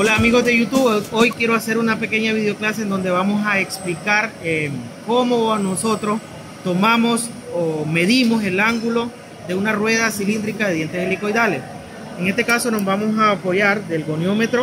Hola amigos de YouTube, hoy quiero hacer una pequeña videoclase en donde vamos a explicar cómo nosotros tomamos o medimos el ángulo de una rueda cilíndrica de dientes helicoidales. En este caso nos vamos a apoyar del goniómetro,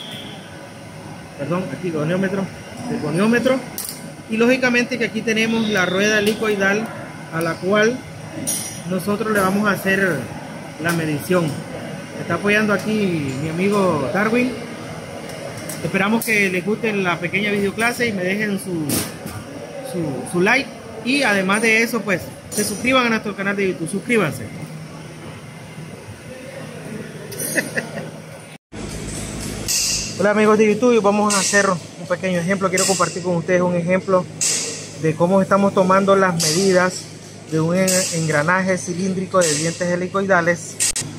del goniómetro, y lógicamente que aquí tenemos la rueda helicoidal a la cual nosotros le vamos a hacer la medición. Me está apoyando aquí mi amigo Darwin. Esperamos que les guste la pequeña videoclase y me dejen su like, y además de eso pues se suscriban a nuestro canal de YouTube. Suscríbanse. Hola amigos de YouTube, vamos a hacer un pequeño ejemplo. Quiero compartir con ustedes un ejemplo de cómo estamos tomando las medidas de un engranaje cilíndrico de dientes helicoidales.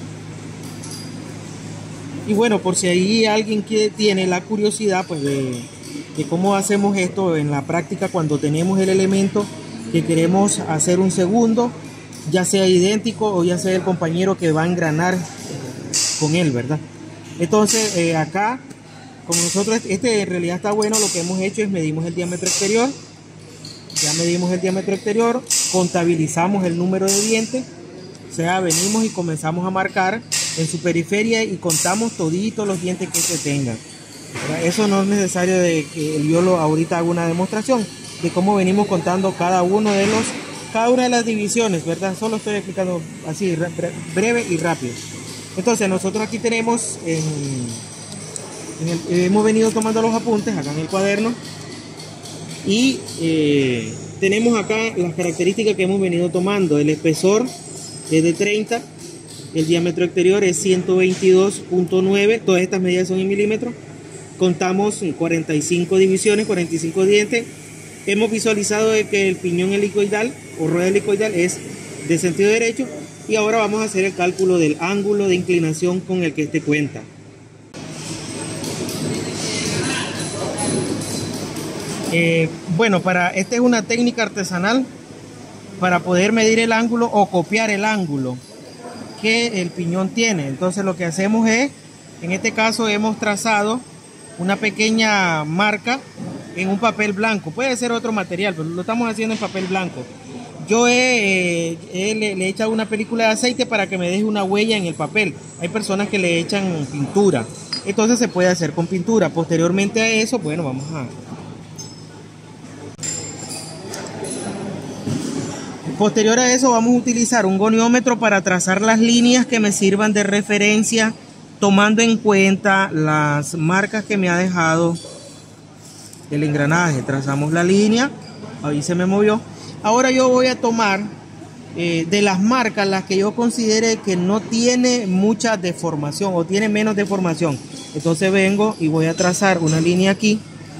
Y bueno, por si ahí alguien que tiene la curiosidad pues de cómo hacemos esto en la práctica, cuando tenemos el elemento que queremos hacer un segundo, ya sea idéntico o ya sea el compañero que va a engranar con él, ¿verdad? Entonces acá, como nosotros, en realidad está bueno, lo que hemos hecho es medimos el diámetro exterior. Ya medimos el diámetro exterior, contabilizamos el número de dientes, o sea, venimos y comenzamos a marcar en su periferia y contamos toditos los dientes que se tengan. Eso no es necesario de que yo ahorita haga una demostración de cómo venimos contando cada una de las divisiones, ¿verdad? Solo estoy explicando así breve y rápido. Entonces nosotros aquí tenemos, hemos venido tomando los apuntes acá en el cuaderno, y tenemos acá las características que hemos venido tomando. El espesor es de 30, el diámetro exterior es 122.9, todas estas medidas son en milímetros. Contamos 45 divisiones, 45 dientes. Hemos visualizado de que el piñón helicoidal o rueda helicoidal es de sentido derecho, y ahora vamos a hacer el cálculo del ángulo de inclinación con el que este cuenta. Bueno, esta es una técnica artesanal para poder medir el ángulo o copiar el ángulo que el piñón tiene. Entonces lo que hacemos es, en este caso hemos trazado una pequeña marca en un papel blanco, puede ser otro material, pero lo estamos haciendo en papel blanco. Yo le he echado una película de aceite para que me deje una huella en el papel. Hay personas que le echan pintura, entonces se puede hacer con pintura. Posteriormente a eso, bueno, vamos a... Posterior a eso vamos a utilizar un goniómetro para trazar las líneas que me sirvan de referencia, tomando en cuenta las marcas que me ha dejado el engranaje. Trazamos la línea, ahí se me movió. Ahora yo voy a tomar de las marcas las que yo considere que no tiene mucha deformación o tiene menos deformación. Entonces vengo y voy a trazar una línea aquí.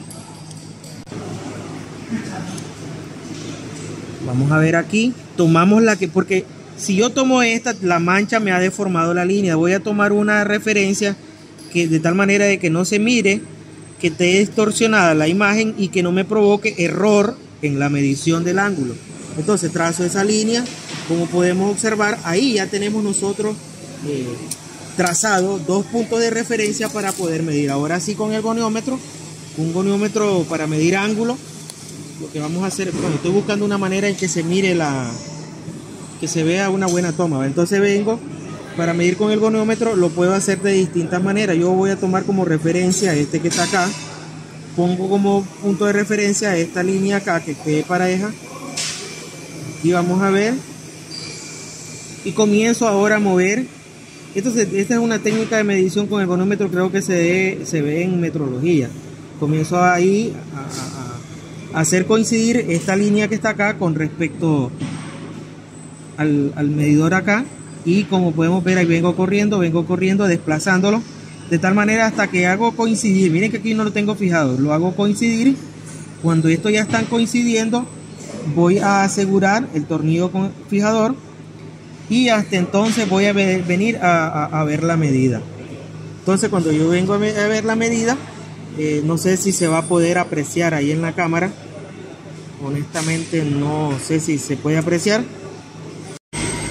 Vamos a ver aquí, tomamos la que, porque si yo tomo esta, la mancha me ha deformado la línea. Voy a tomar una referencia que de tal manera de que no se mire, que esté distorsionada la imagen y que no me provoque error en la medición del ángulo. Entonces trazo esa línea. Como podemos observar, ahí ya tenemos nosotros trazado dos puntos de referencia para poder medir. Ahora sí, con el goniómetro, un goniómetro para medir ángulo, lo que vamos a hacer, bueno, estoy buscando una manera en que se mire que se vea una buena toma. Entonces vengo, para medir con el goniómetro lo puedo hacer de distintas maneras. Yo voy a tomar como referencia este que está acá, pongo como punto de referencia esta línea acá que quede pareja, y vamos a ver, y comienzo ahora a mover. Entonces esta es una técnica de medición con el goniómetro, creo que se ve en metrología. Comienzo ahí a hacer coincidir esta línea que está acá con respecto al medidor acá, y como podemos ver ahí vengo corriendo desplazándolo de tal manera hasta que hago coincidir. Miren que aquí no lo tengo fijado, lo hago coincidir. Cuando esto ya están coincidiendo, voy a asegurar el tornillo con fijador, y hasta entonces voy a venir a ver la medida. Entonces cuando yo vengo a ver la medida, no sé si se va a poder apreciar ahí en la cámara. Honestamente no sé si se puede apreciar.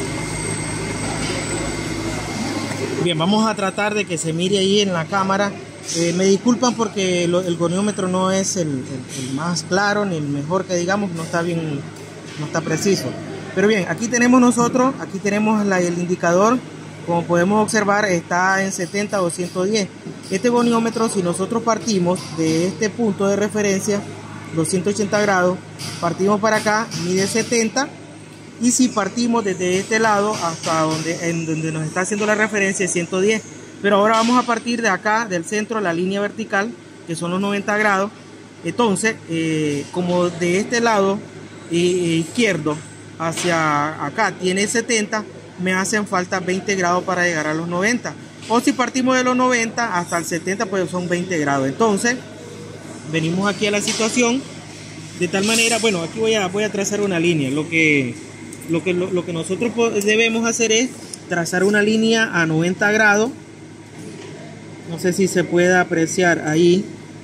Bien, vamos a tratar de que se mire ahí en la cámara Me disculpan porque el goniómetro no es el más claro ni el mejor que digamos, no está bien, no está preciso. Pero bien, aquí tenemos nosotros, aquí tenemos el indicador, como podemos observar está en 70 o 110. Este goniómetro, si nosotros partimos de este punto de referencia, los 180 grados, partimos para acá, mide 70, y si partimos desde este lado hasta donde nos está haciendo la referencia es 110. Pero ahora vamos a partir de acá, del centro, la línea vertical, que son los 90 grados. Entonces, como de este lado izquierdo hacia acá tiene 70, me hacen falta 20 grados para llegar a los 90. O si partimos de los 90 hasta el 70, pues son 20 grados. Entonces, venimos aquí a la situación de tal manera, bueno, aquí voy a trazar una línea. Lo que nosotros debemos hacer es trazar una línea a 90 grados. No sé si se puede apreciar ahí.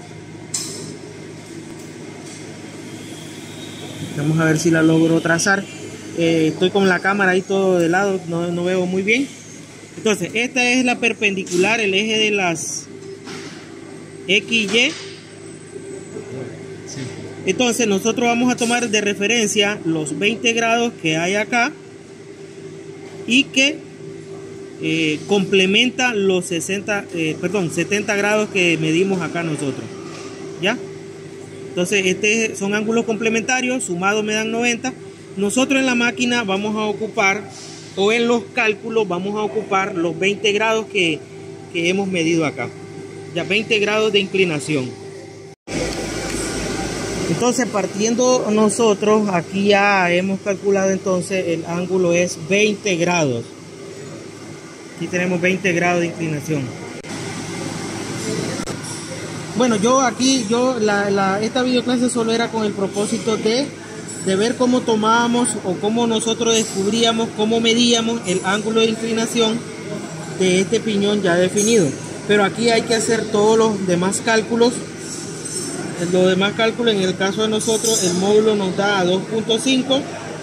Vamos a ver si la logro trazar. Estoy con la cámara ahí todo de lado, no veo muy bien. Entonces, esta es la perpendicular, el eje de las XY. Entonces, nosotros vamos a tomar de referencia los 20 grados que hay acá y que complementa los 70 grados que medimos acá nosotros. ¿Ya? Entonces, son ángulos complementarios, sumados me dan 90. Nosotros en la máquina vamos a ocupar, o en los cálculos vamos a ocupar los 20 grados que hemos medido acá. Ya 20 grados de inclinación. Entonces, partiendo nosotros, aquí ya hemos calculado, entonces el ángulo es 20 grados. Aquí tenemos 20 grados de inclinación. Bueno, esta videoclase solo era con el propósito de ver cómo tomábamos o cómo nosotros descubríamos, cómo medíamos el ángulo de inclinación de este piñón ya definido. Pero aquí hay que hacer todos los demás cálculos. Los demás cálculos, en el caso de nosotros, el módulo nos da a 2.5.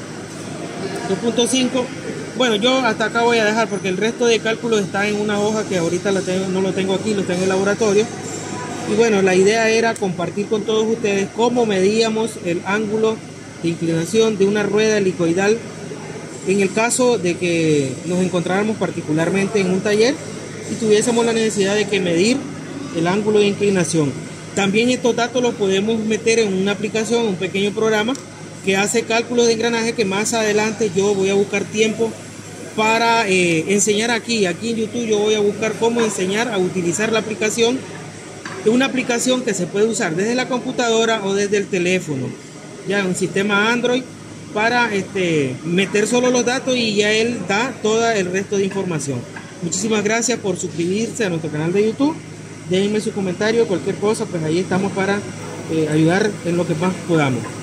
Bueno, yo hasta acá voy a dejar porque el resto de cálculos está en una hoja que ahorita no lo tengo aquí, lo tengo en el laboratorio. Y bueno, la idea era compartir con todos ustedes cómo medíamos el ángulo de inclinación de una rueda helicoidal en el caso de que nos encontráramos particularmente en un taller y tuviésemos la necesidad de medir el ángulo de inclinación. También estos datos los podemos meter en una aplicación, un pequeño programa que hace cálculos de engranaje, que más adelante yo voy a buscar tiempo para enseñar aquí en YouTube. Yo voy a buscar cómo enseñar a utilizar la aplicación. Es una aplicación que se puede usar desde la computadora o desde el teléfono, ya un sistema Android, para meter solo los datos y ya él da todo el resto de información. Muchísimas gracias por suscribirse a nuestro canal de YouTube. Déjenme su comentario, cualquier cosa, pues ahí estamos para ayudar en lo que más podamos.